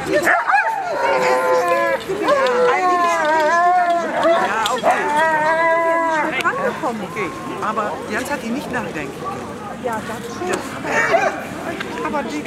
Okay, aber jetzt hat die nicht nachdenken. Ja, das schon. Aber die...